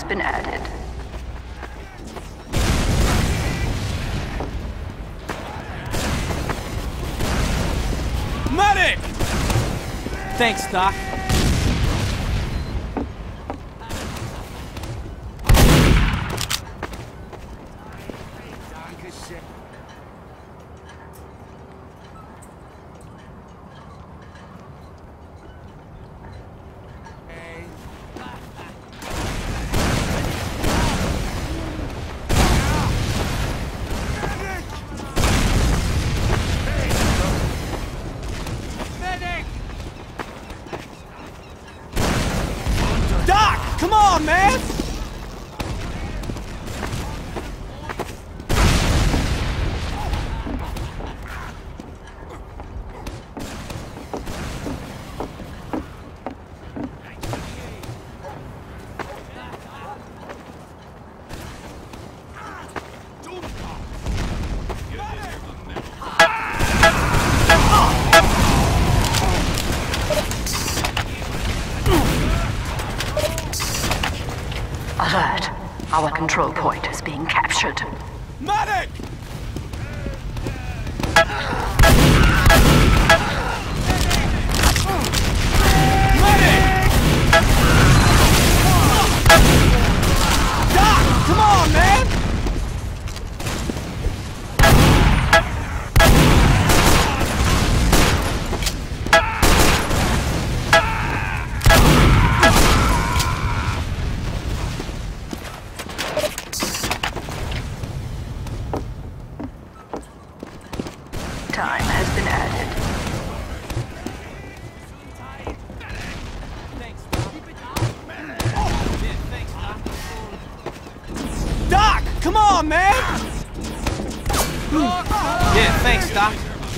has been added. Medic! Thanks, Doc. Come on, man! Alert! Our control point is being captured. Medic! Medic! Doc, come on, man! Time has been added. Doc, come on, man! Yeah, thanks, Doc.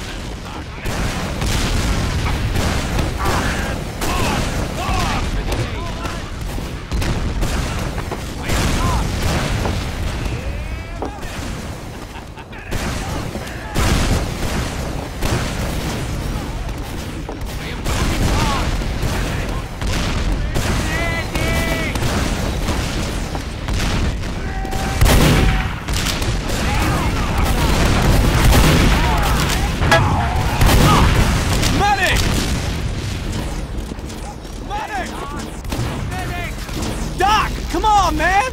Doc, come on, man!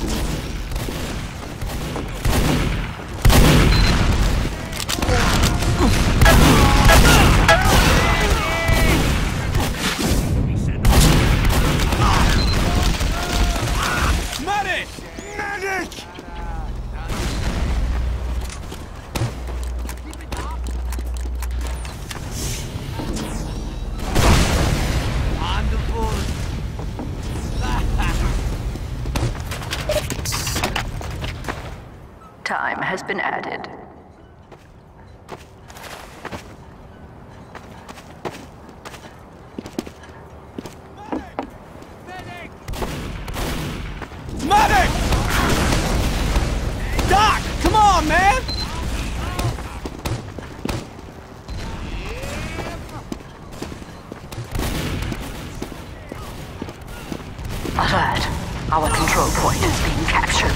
Medic! Medic! On the board. Time has been added. Medic! Doc, come on, man! Alert! Our control point is being captured.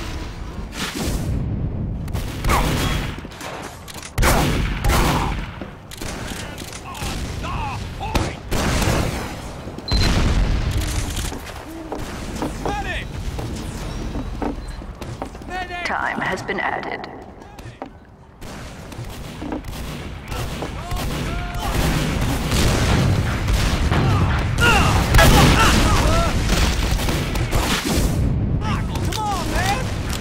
Time has been added. Come on, man!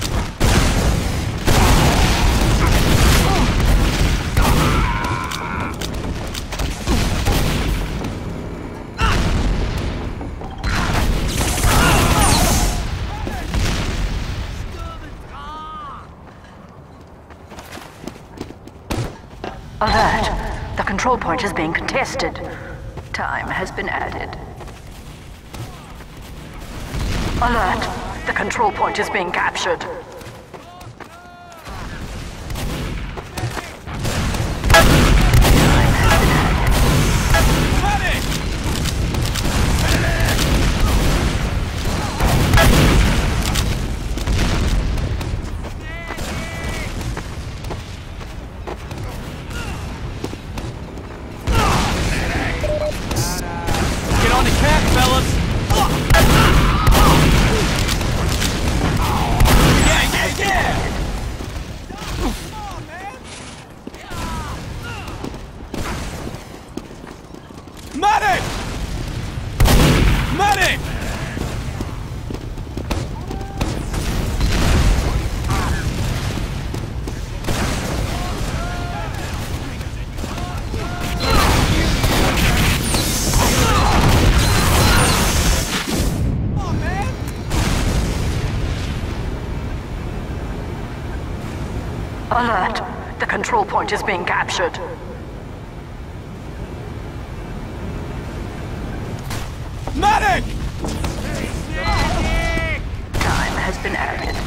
Alert! The control point is being contested. Time has been added. Alert! The control point is being captured. on the cat, fellas! Yeah! Come on, man! Medic! Medic! Alert! The control point is being captured. Medic! Time has been added.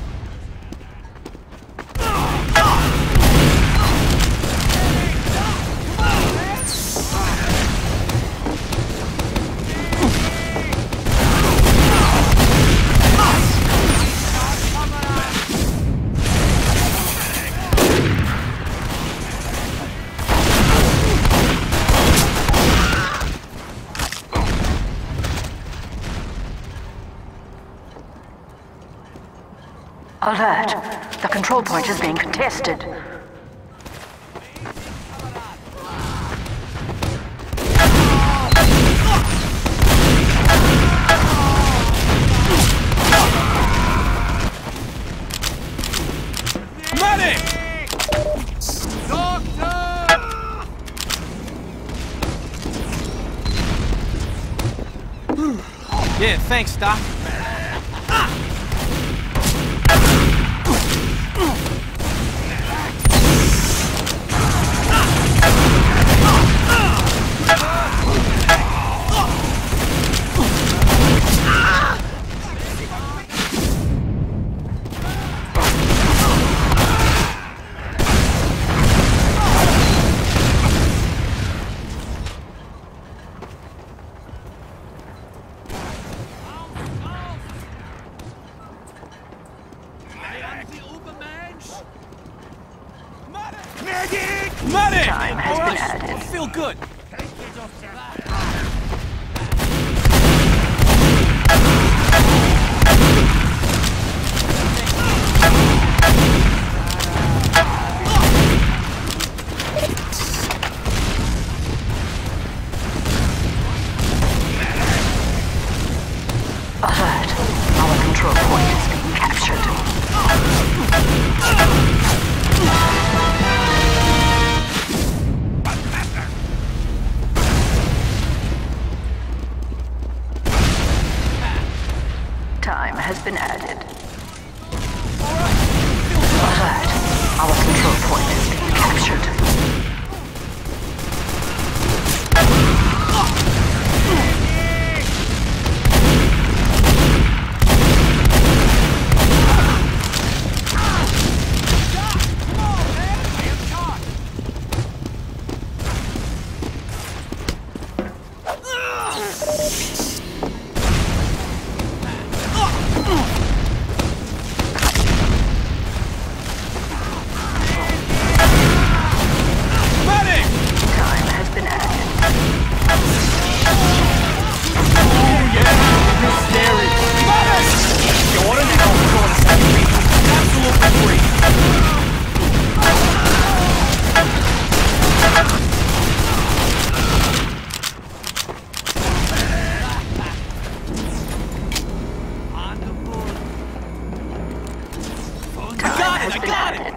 Alert! The control point is being contested. Medic! Doctor! Yeah, thanks, Doc. Medic! Time has been added. I feel good. Alert! Our control point is being captured. Time has been added. Alert! Our control point is being captured. I got it!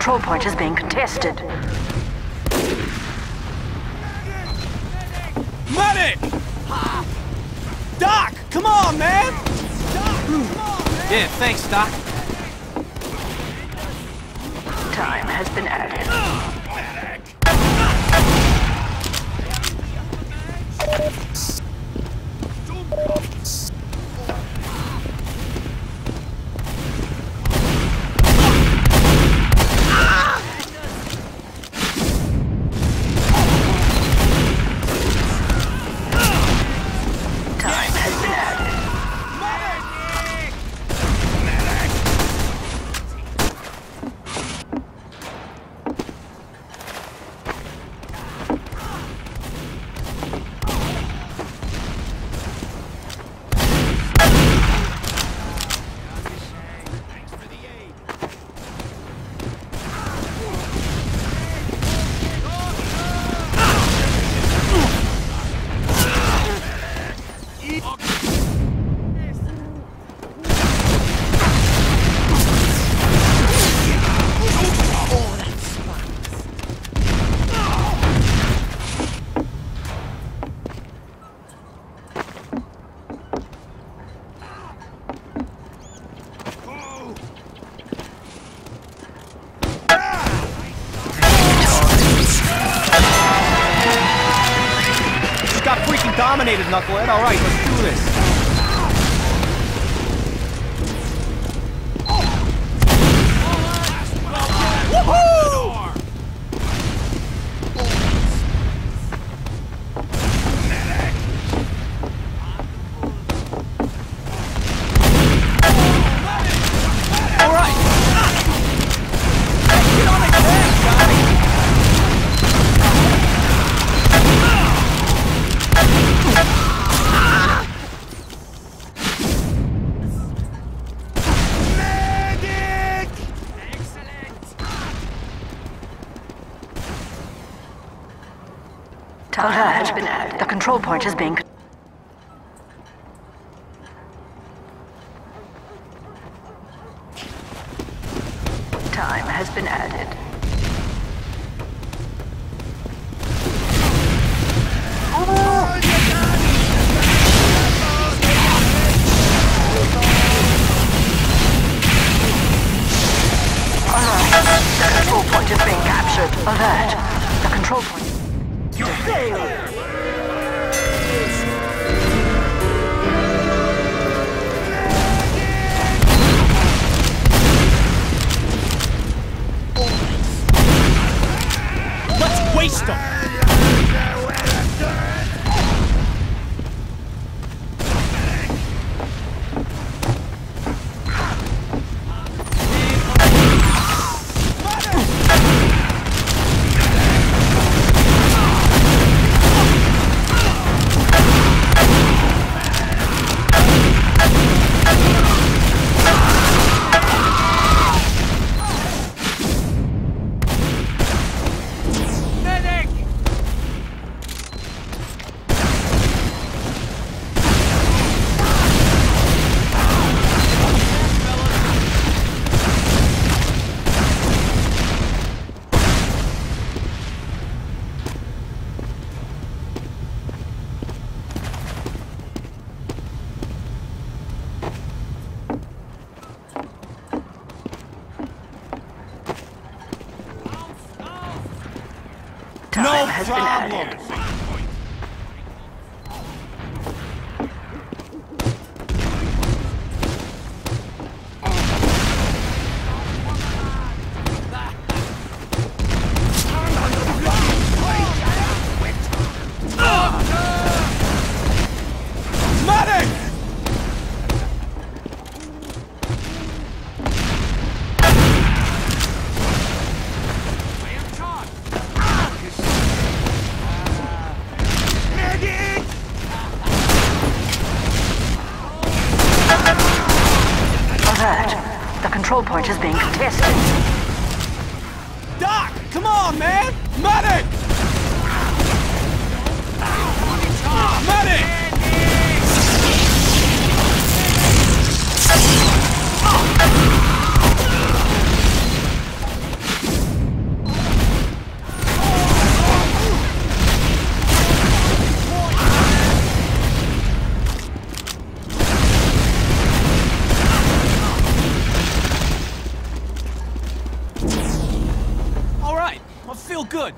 control point is being contested. Medic! Doc, come on, man! Doc, come on, man! Yeah, thanks, Doc. Time has been added. Dominated, Knucklehead. All right, let's do this. Woohoo! All right. Get on his head, Johnny. Alert has been added. The control point is being... Time has been added. Alert. The control point is being captured. Alert. The control point... You failed! Let's waste them! Time has been added. The control point is being contested. Doc, come on, man! Medic! Medic! I feel good.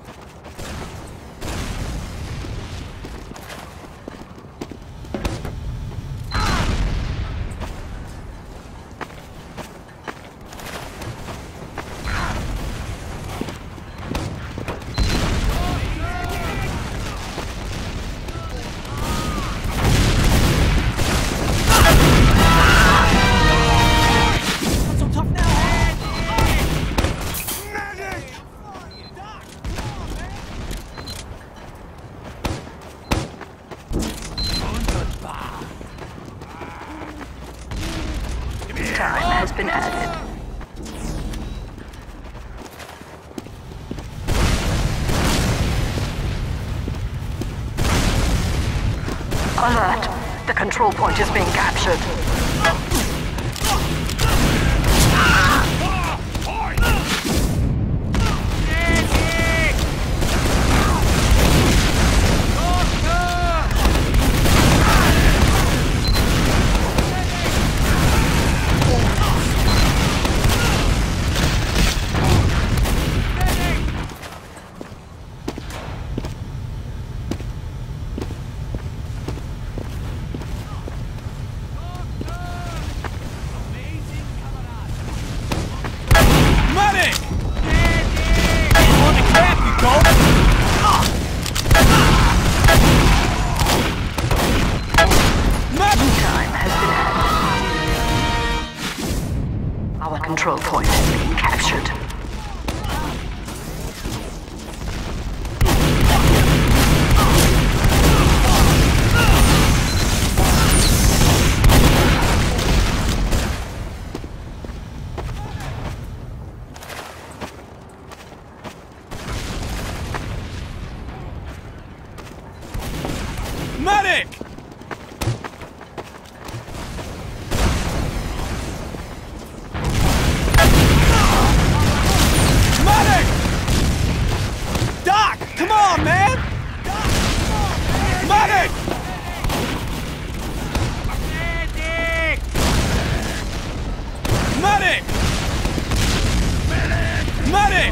Time has been added. Alert! The control point is being captured. Our control point is being captured. Medic! Doc, come on, man! Medic! Medic! Medic!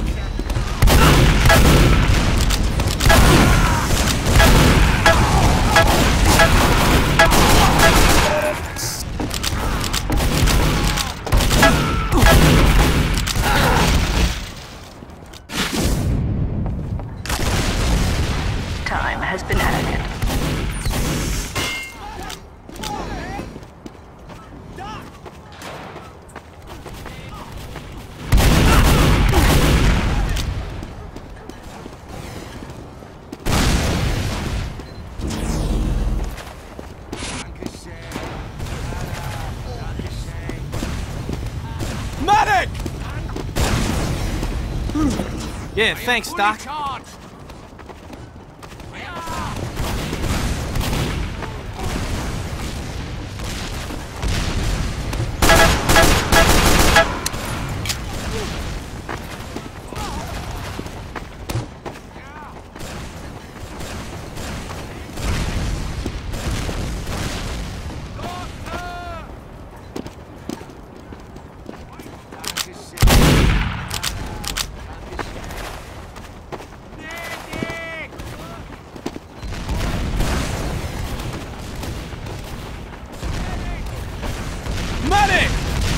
Time has been added. Medic! Yeah, thanks, Doc. Medic!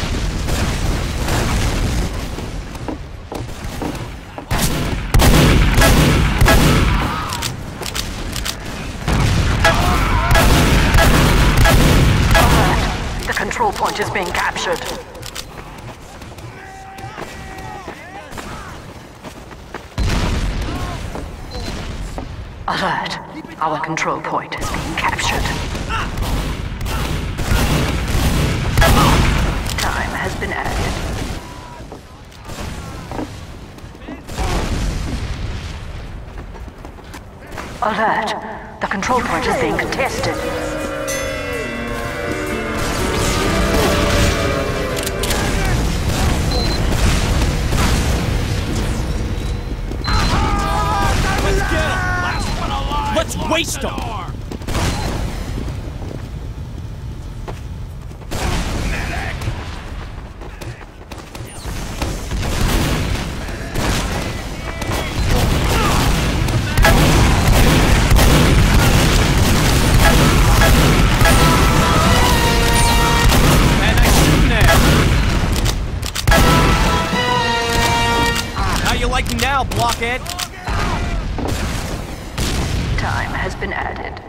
The control point is being captured. Alert! Our control point is being captured. Time has been added. Alert! The control point is being contested. Let's get him! Let's waste him! blockhead! Time has been added.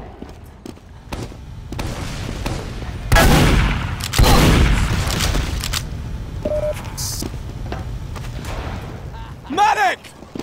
Medic!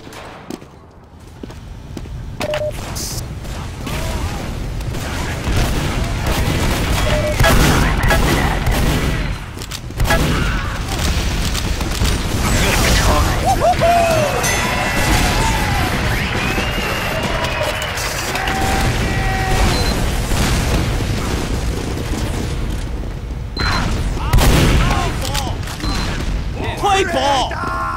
Play ball!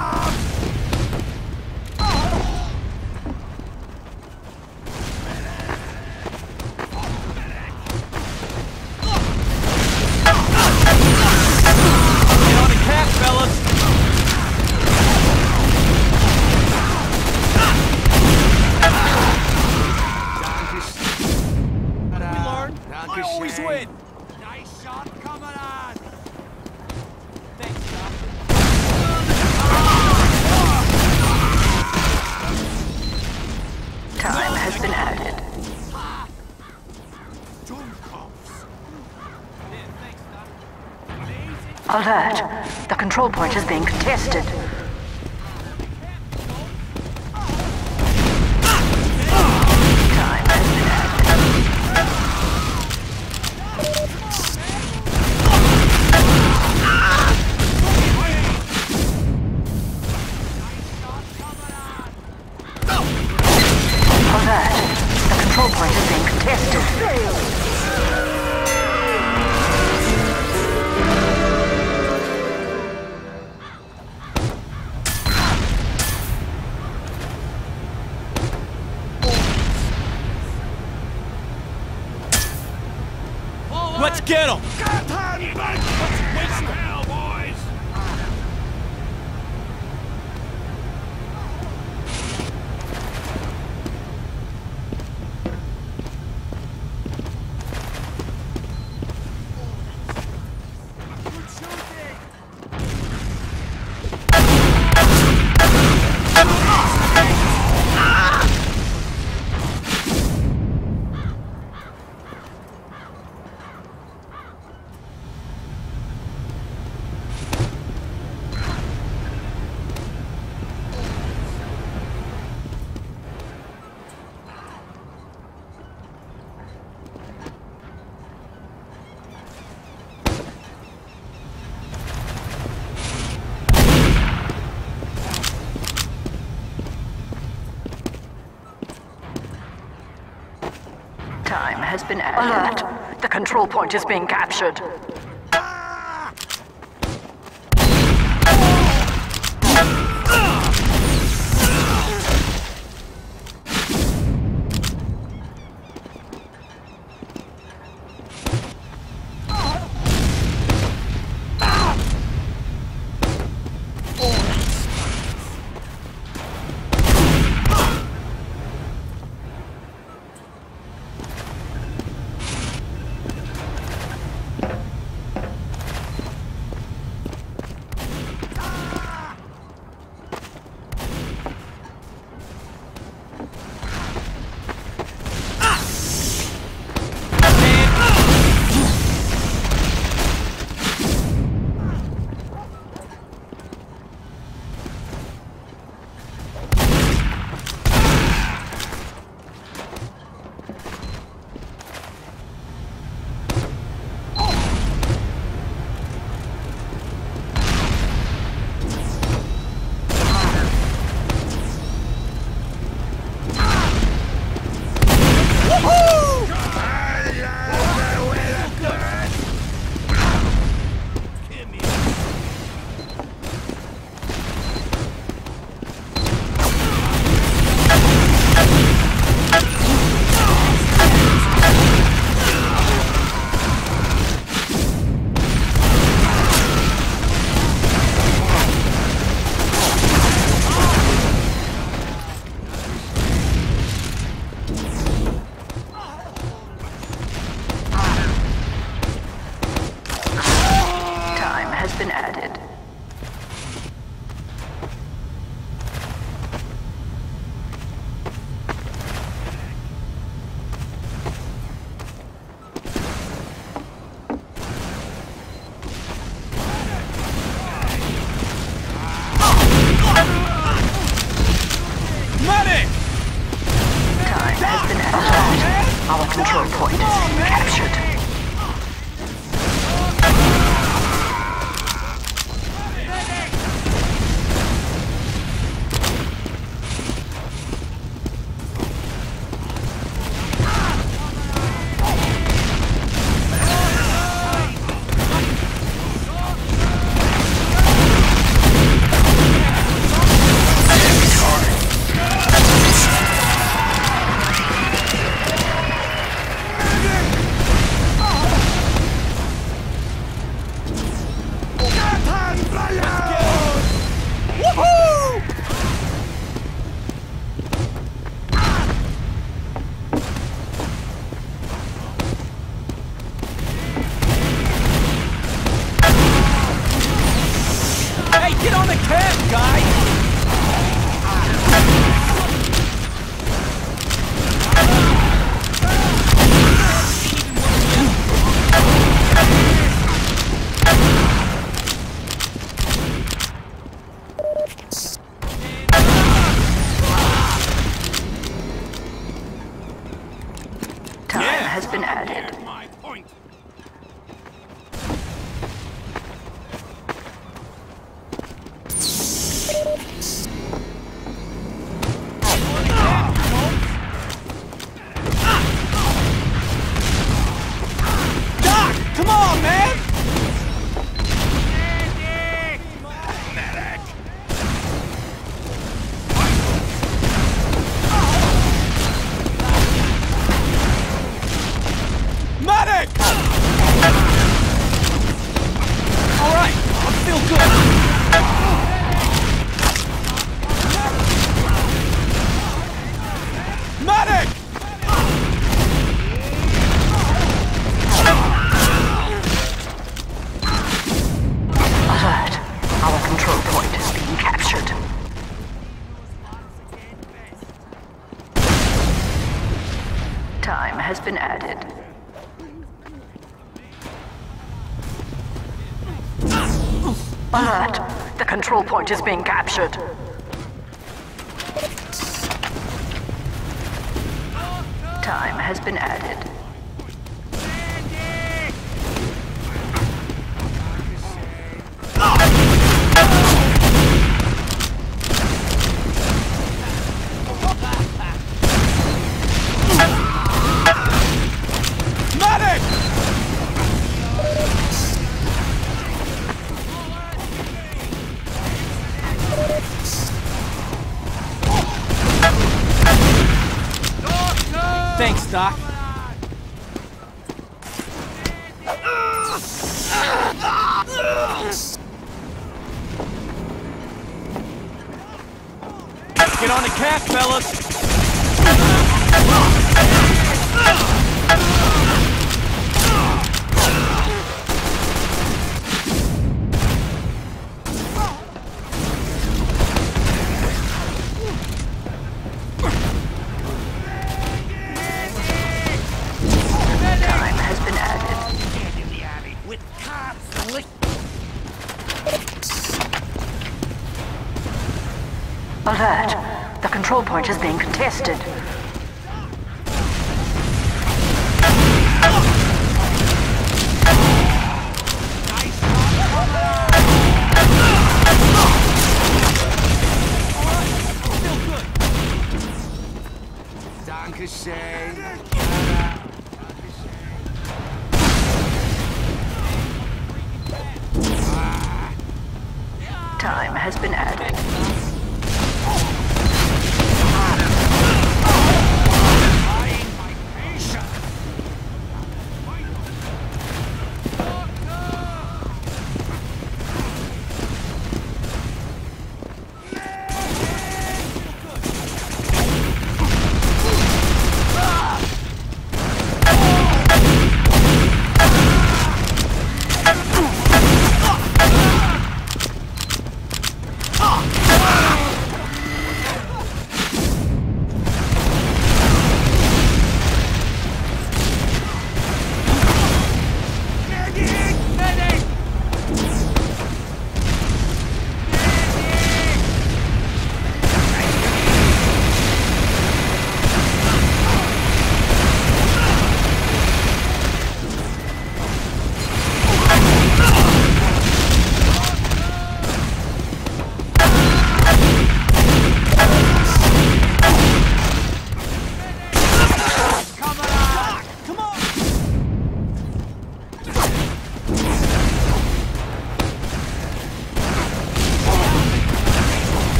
Always win! Nice shot coming on! Thanks, Doc. Time has been added. Alert! The control point is being contested. Time has been added. The control point is being contested. Let's get him! Time has been added. Alert! The control point is being captured. Medic! Time has been added. Our control point is being captured. Get on the cab, guy! Time has been added. My point. Come on, man! Medic! Medic! All right, I feel good. Medic! Alert. Our control point is being captured. Time has been added. Alert. The control point is being captured. Time has been added. Medic! Thanks, Doc. Get on the cap, fellas! Time has been added. With cops and Alert. The control point is being contested. Time has been added.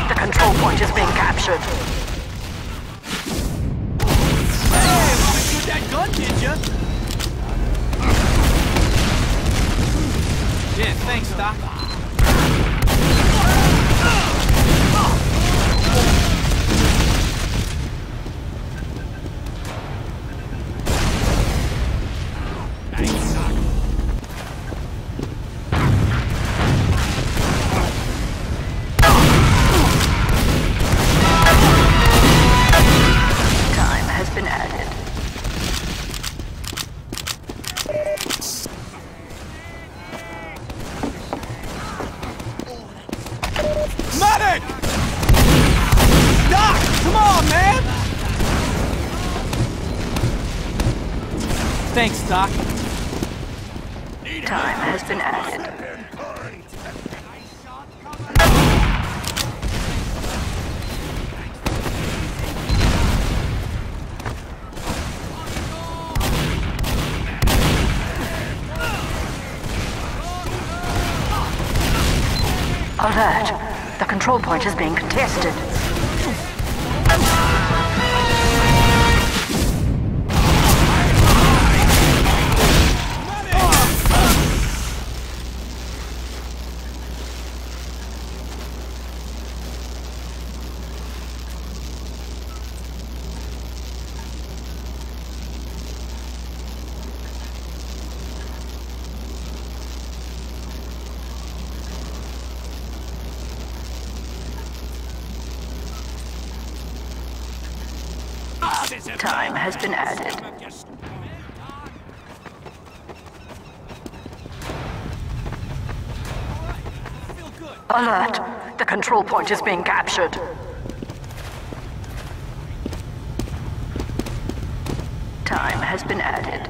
The control point is being captured. Hey, wanna shoot that gun, did ya? Yeah, thanks, Doc. Thanks, Doc. Time has been added. Alert! The control point is being contested. Time has been added. Alert! The control point is being captured. Time has been added.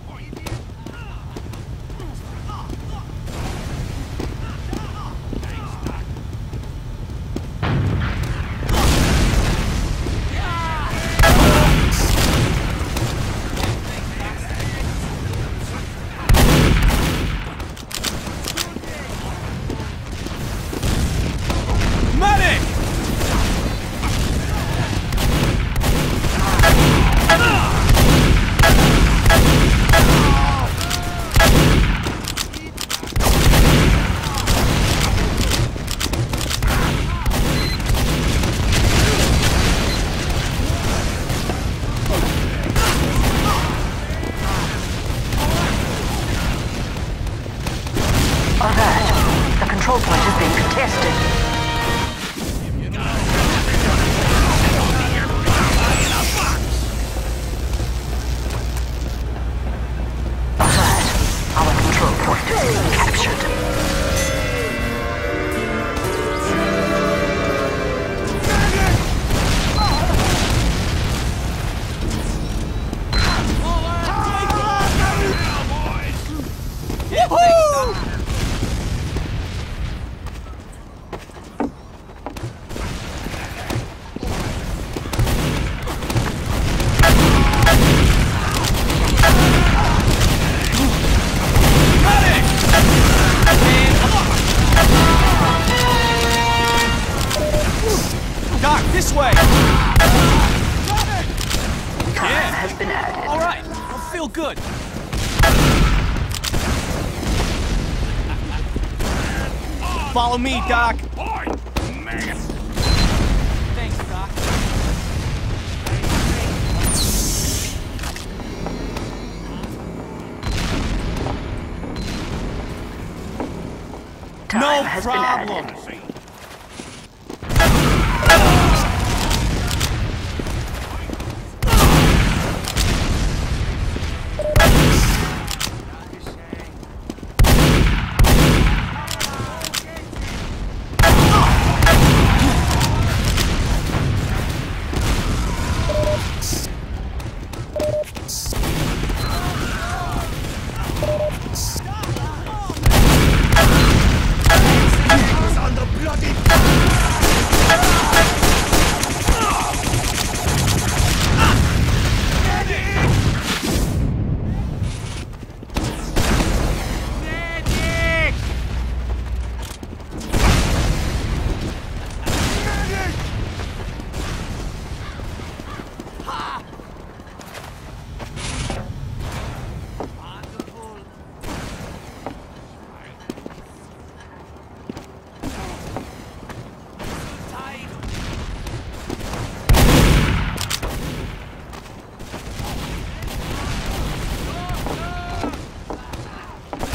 The control point is being contested. Alert! Our control point is being captured. Doc, this way! Time has been added. All right, I feel good. Follow me, Doc. Thanks, Doc. Time has been added.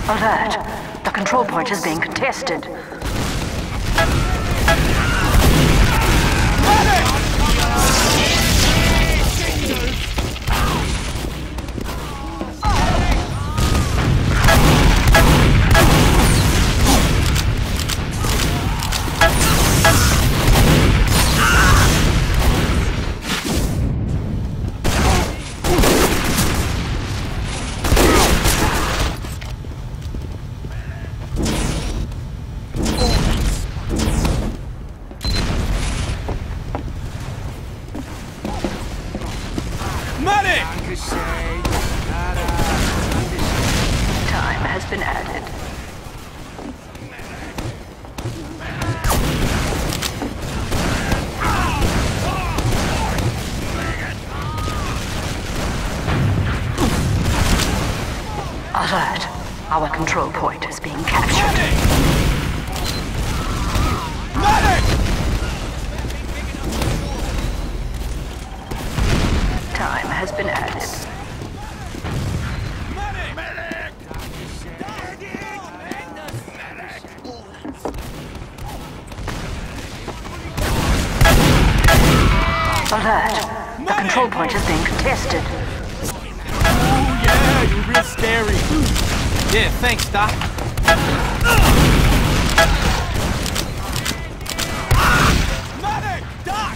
Alert! The control point is being contested. Time has been added. Alert! Our control point is being captured. Time has been added. Alert! The control point is being contested. Oh yeah, you're real scary. Yeah, thanks, Doc. Medic! Doc!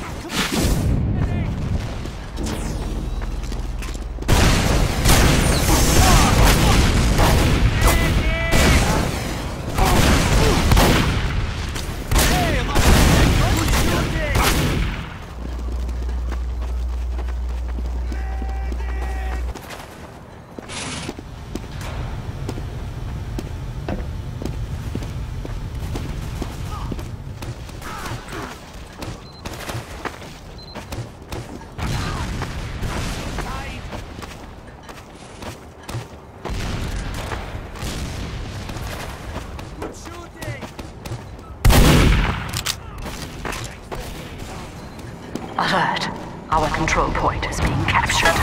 Alert! Our control point is being captured.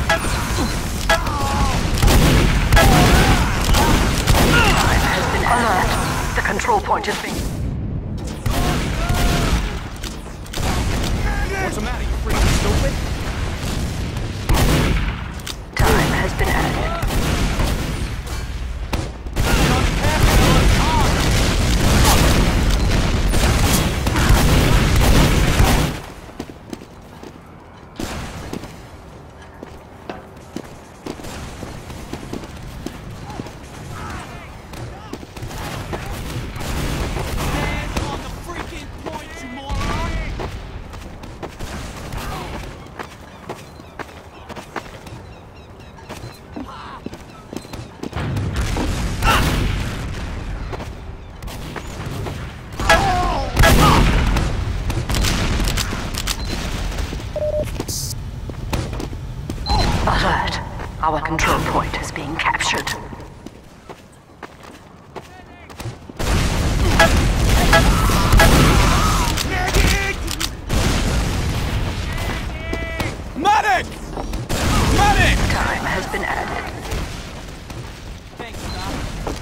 Time has been alert. The control point is being... What's the matter, you freaking stupid? Time has been added. Alert! Our control point is being captured. Medic! Medic! Time has been added. Thanks, Doc.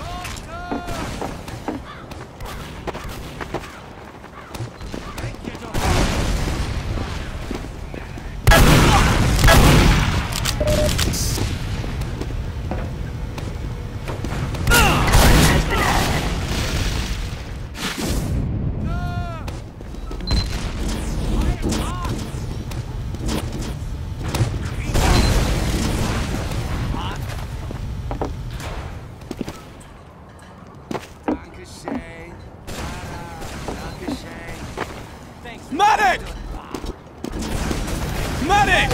Medic! Medic!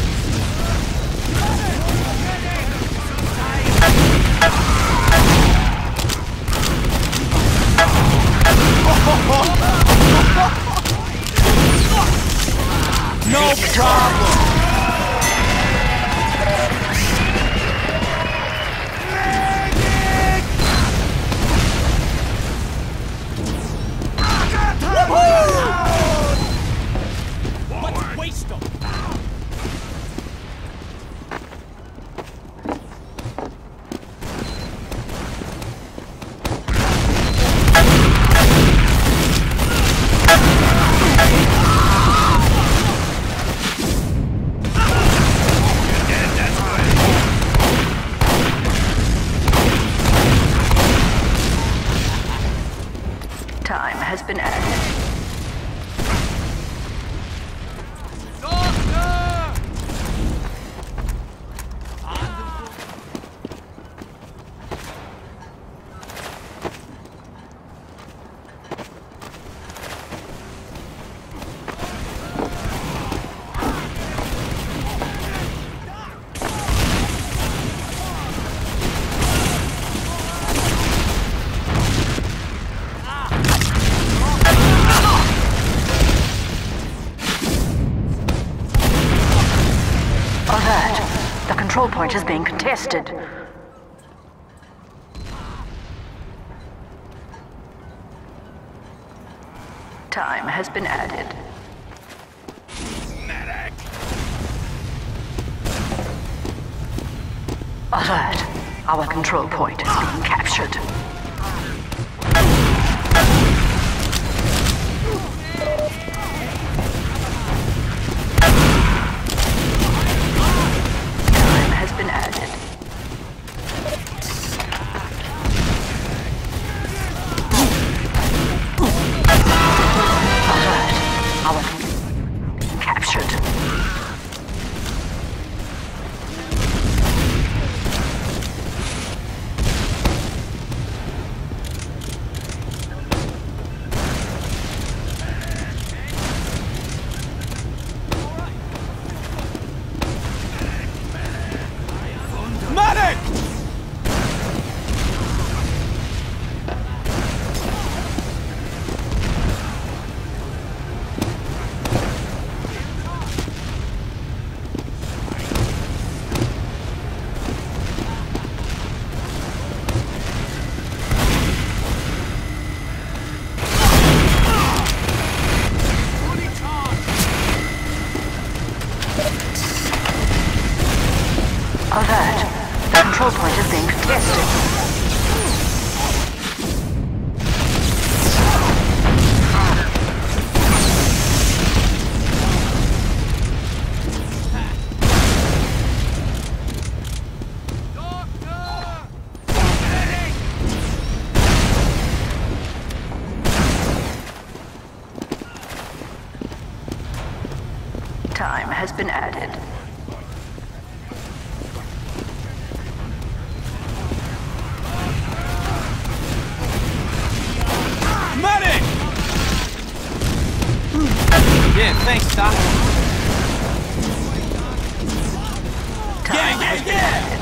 No problem! Let's waste them! control point is being contested. Time has been added. Medic! Alert! Our control point is being captured. Time has been added. Alert! Our being captured. Medic! Alert! The control point is being contested. Time has been added. Medic! Yeah, thanks, Doc. Time has been added.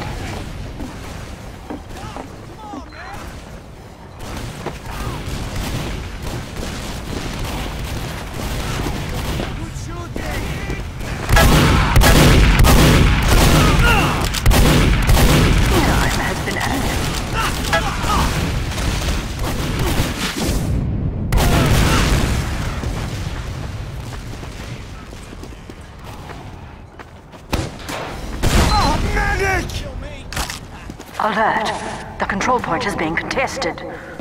Time has been added. Medic! Alert! The control point is being contested.